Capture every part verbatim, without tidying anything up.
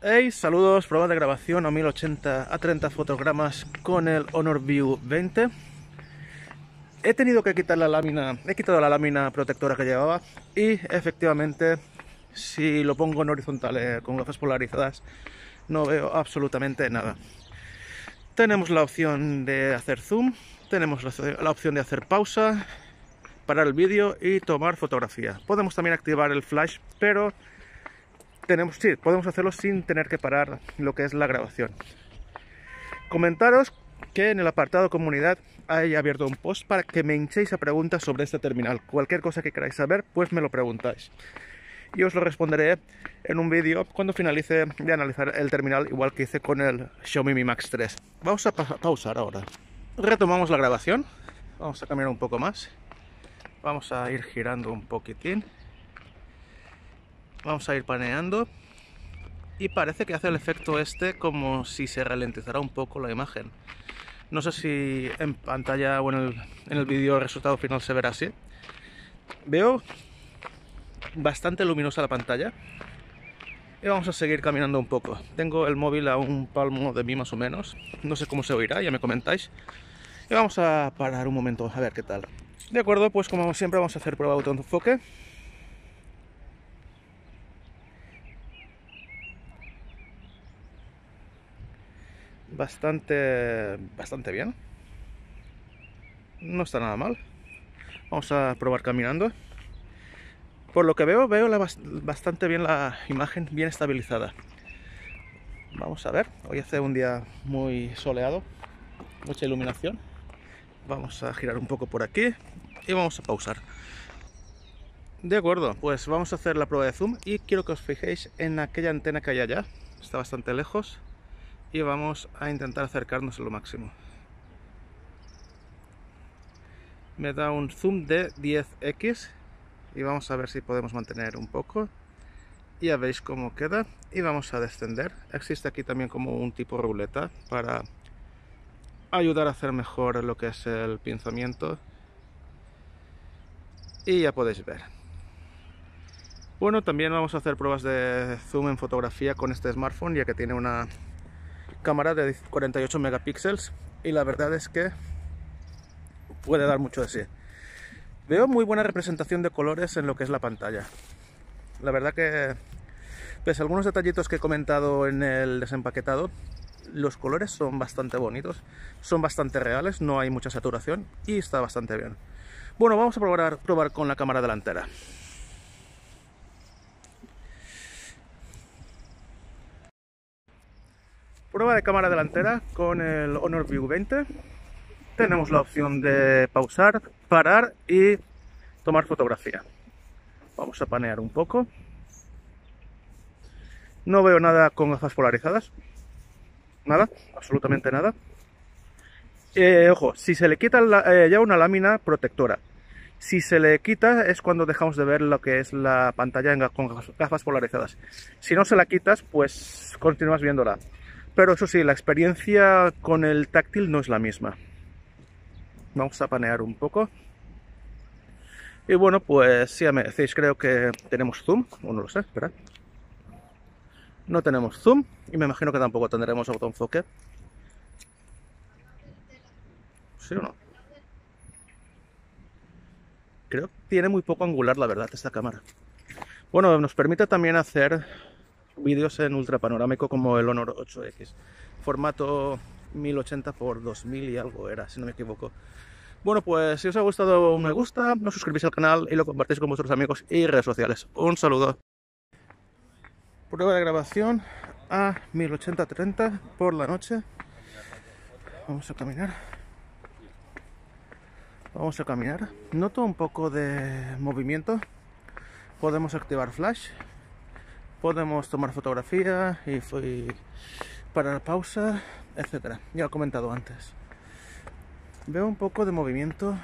Hey, saludos, prueba de grabación a mil ochenta a treinta fotogramas con el Honor View veinte. He tenido que quitar la lámina, he quitado la lámina protectora que llevaba y efectivamente si lo pongo en horizontal eh, con gafas polarizadas no veo absolutamente nada. Tenemos la opción de hacer zoom, tenemos la, la opción de hacer pausa, parar el vídeo y tomar fotografía. Podemos también activar el flash, pero tenemos, sí, podemos hacerlo sin tener que parar lo que es la grabación. Comentaros que en el apartado comunidad hay abierto un post para que me hinchéis a preguntas sobre este terminal. Cualquier cosa que queráis saber, pues me lo preguntáis. Y os lo responderé en un vídeo cuando finalice de analizar el terminal, igual que hice con el Xiaomi Mi Max tres. Vamos a pa pausar ahora. Retomamos la grabación. Vamos a cambiar un poco más. Vamos a ir girando un poquitín. Vamos a ir paneando. Y parece que hace el efecto este como si se ralentizara un poco la imagen. No sé si en pantalla o en el, en el vídeo el resultado final se verá así. Veo bastante luminosa la pantalla. Y vamos a seguir caminando un poco. Tengo el móvil a un palmo de mí más o menos. No sé cómo se oirá, ya me comentáis. Y vamos a parar un momento a ver qué tal. De acuerdo, pues como siempre vamos a hacer prueba de autoenfoque. Bastante, bastante bien. No está nada mal. Vamos a probar caminando. Por lo que veo, veo la, bastante bien la imagen, bien estabilizada. Vamos a ver. Hoy hace un día muy soleado, mucha iluminación. Vamos a girar un poco por aquí y vamos a pausar. De acuerdo, pues vamos a hacer la prueba de zoom y quiero que os fijéis en aquella antena que hay allá. Está bastante lejos y vamos a intentar acercarnos a lo máximo. Me da un zoom de diez equis y vamos a ver si podemos mantener un poco. Ya veis cómo queda y vamos a descender. Existe aquí también como un tipo ruleta para ayudar a hacer mejor lo que es el pinzamiento. Y ya podéis ver. Bueno, también vamos a hacer pruebas de zoom en fotografía con este smartphone, ya que tiene una cámara de cuarenta y ocho megapíxeles y la verdad es que puede dar mucho de sí. Veo muy buena representación de colores en lo que es la pantalla. La verdad que, pese a algunos detallitos que he comentado en el desempaquetado, los colores son bastante bonitos, son bastante reales, no hay mucha saturación y está bastante bien. Bueno, vamos a probar, probar con la cámara delantera. Prueba de cámara delantera con el Honor View veinte. Tenemos la opción de pausar, parar y tomar fotografía. Vamos a panear un poco. No veo nada con gafas polarizadas. Nada, absolutamente nada. Eh, ojo, si se le quita la, eh, ya una lámina protectora. Si se le quita es cuando dejamos de ver lo que es la pantalla en, con gafas polarizadas. Si no se la quitas, pues continúas viéndola. Pero eso sí, la experiencia con el táctil no es la misma. Vamos a panear un poco. Y bueno, pues si ya me decís, creo que tenemos zoom, o no lo sé, espera. No tenemos zoom y me imagino que tampoco tendremos autoenfoque. ¿Sí o no? Creo que tiene muy poco angular, la verdad, esta cámara. Bueno, nos permite también hacer vídeos en ultra panorámico como el Honor ocho equis. Formato mil ochenta por dos mil y algo era, si no me equivoco. Bueno, pues si os ha gustado un me gusta, os suscribís al canal y lo compartís con vuestros amigos y redes sociales. Un saludo. Prueba de grabación a mil ochenta treinta por la noche. Vamos a caminar. Vamos a caminar. Noto un poco de movimiento. Podemos activar flash. Podemos tomar fotografía y, y parar pausa, etcétera. Ya lo he comentado antes. Veo un poco de movimiento,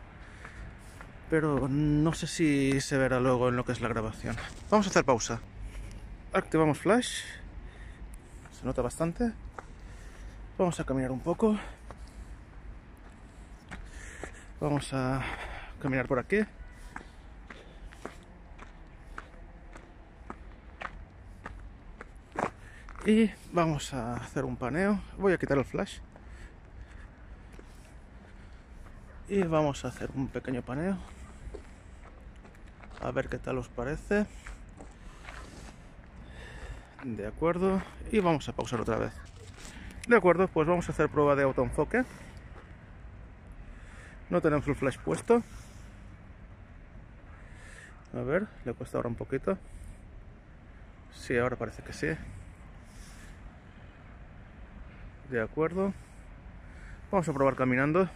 pero no sé si se verá luego en lo que es la grabación. Vamos a hacer pausa. Activamos flash. Se nota bastante. Vamos a caminar un poco. Vamos a caminar por aquí. Y vamos a hacer un paneo. Voy a quitar el flash. Y vamos a hacer un pequeño paneo. A ver qué tal os parece. De acuerdo. Y vamos a pausar otra vez. De acuerdo, pues vamos a hacer prueba de autoenfoque. No tenemos el flash puesto. A ver, le cuesta ahora un poquito. Sí, ahora parece que sí. De acuerdo. Vamos a probar caminando.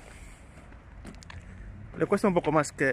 Le cuesta un poco más que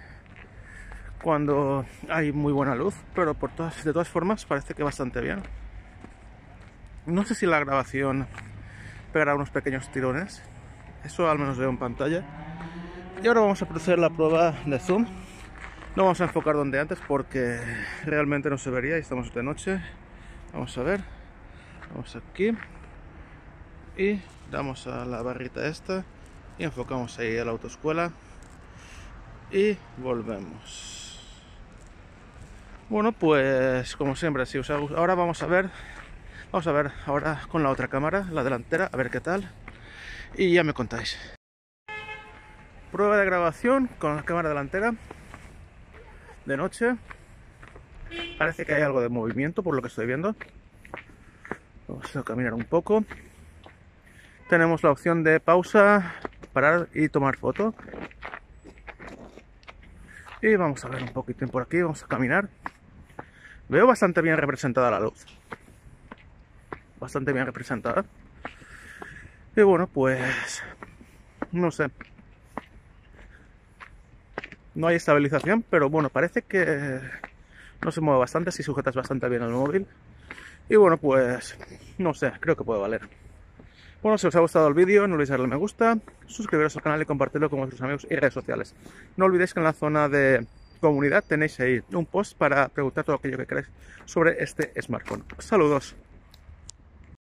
cuando hay muy buena luz, pero por todas, de todas formas parece que bastante bien. No sé si la grabación pegará unos pequeños tirones. Eso al menos veo en pantalla. Y ahora vamos a proceder a la prueba de zoom. No vamos a enfocar donde antes porque realmente no se vería y estamos de noche. Vamos a ver. Vamos aquí. Y damos a la barrita esta. Y enfocamos ahí a la autoescuela. Y volvemos. Bueno, pues como siempre, si os ha gustado. Ahora vamos a ver. Vamos a ver ahora con la otra cámara, la delantera, a ver qué tal. Y ya me contáis. Prueba de grabación con la cámara delantera. De noche. Parece que hay algo de movimiento por lo que estoy viendo. Vamos a caminar un poco. Tenemos la opción de pausa, parar y tomar foto. Y vamos a ver un poquitín por aquí, vamos a caminar. Veo bastante bien representada la luz. Bastante bien representada. Y bueno, pues no sé. No hay estabilización, pero bueno, parece que no se mueve bastante, si sujetas bastante bien el móvil. Y bueno, pues no sé, creo que puede valer. Bueno, si os ha gustado el vídeo, no olvidéis darle me gusta, suscribiros al canal y compartirlo con vuestros amigos y redes sociales. No olvidéis que en la zona de comunidad tenéis ahí un post para preguntar todo aquello que queráis sobre este smartphone. Saludos.